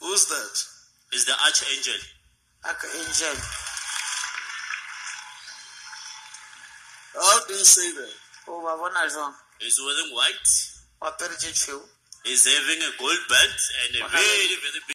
Who's that? Is the archangel. Archangel. How do you say that? He's wearing white. What did you chew? He's having a gold belt and a very, very big